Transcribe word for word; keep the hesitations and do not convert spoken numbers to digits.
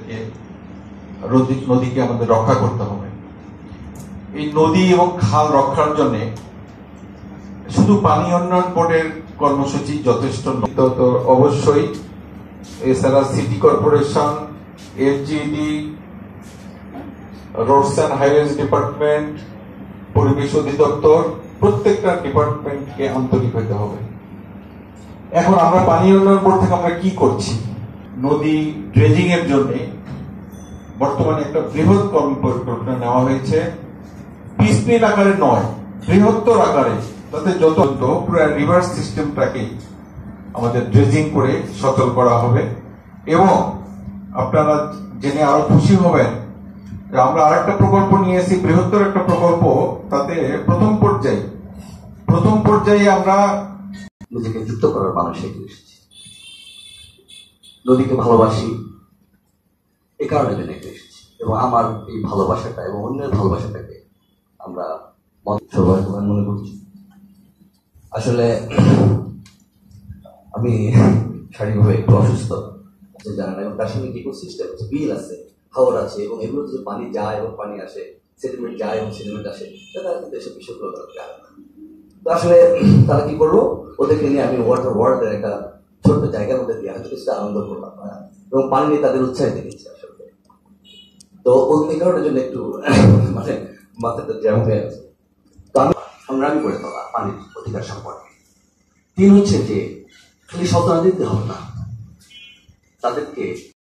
আমাদেরকে নদীকে আমাদের রক্ষা করতে হবে। এই নদী এবং খাল রক্ষার জন্য শুধু পানি উন্নয়ন বোর্ডের কর্মসূচি যথেষ্ট নয়, তো অবশ্যই এছাড়া city corporation, FGD, roads and highways department, পরিবেশ অধিদপ্তর, প্রত্যেকটা ডিপার্টমেন্টকে আন্তরিক হতে হবে। এখন আমরা পানি উন্নয়ন বোর্ড থেকে আমরা কি করছি? নদী ড্রেজিং এর জন্য বর্তমানে একটা বৃহৎ কর্ম পরিকল্পনা নেওয়া হয়েছে, পিসমিল আকারে নয়, বৃহত্তর আকারে, তাতে যত পুরো রিভার্স সিস্টেমটাকে আমাদের ড্রেজিং করে সচল করা হবে। এবং আপনারা জেনে আরো খুশি হবেন যে আমরা আরেকটা প্রকল্প নিয়েছি, বৃহত্তর একটা প্রকল্প। তাতে প্রথম পর্যায়ে প্রথম পর্যায়ে আমরা নিজেকে যুক্ত করার মানুষে এসেছি, নদীকে ভালোবাসি, এ কারণে জেনে এসেছি। এবং আমার এই ভালোবাসাটা এবং অন্যের ভালোবাসাটাকে আমরা সৌভাগ্যবান মনে করছি। আসলে আমি শারীরিকভাবে একটু অসুস্থ, জানেন, এবং তার সঙ্গে ইকোসিস্টেম আছে, বিল আছে, খাবার আছে, এবং এগুলো যদি পানি যায় এবং পানি আসে, সেডিমেন্ট যায় এবং সেডিমেন্ট আসে, তারা কিন্তু এসব বিষয়গুলো জানে না। তো আসলে তারা কি করলো, ওদেরকে নিয়ে আমি ওয়াটার ওয়ার্ল্ডের একটা ছোট্ট জায়গার মধ্যে দিয়ে হয়তো কিছুটা আনন্দ করলাম, এবং পানি নিয়ে তাদের উৎসাহিত দিচ্ছি আসলে। তো ওই কারণের জন্য একটু মানে মাথাটা জ্যাম হয়ে আছে। তো আমি সংগ্রামী করে তোলা পানির অধিকার সম্পর্কে। তিন হচ্ছে যে খালি সততা দিতে হবে না, তাদেরকে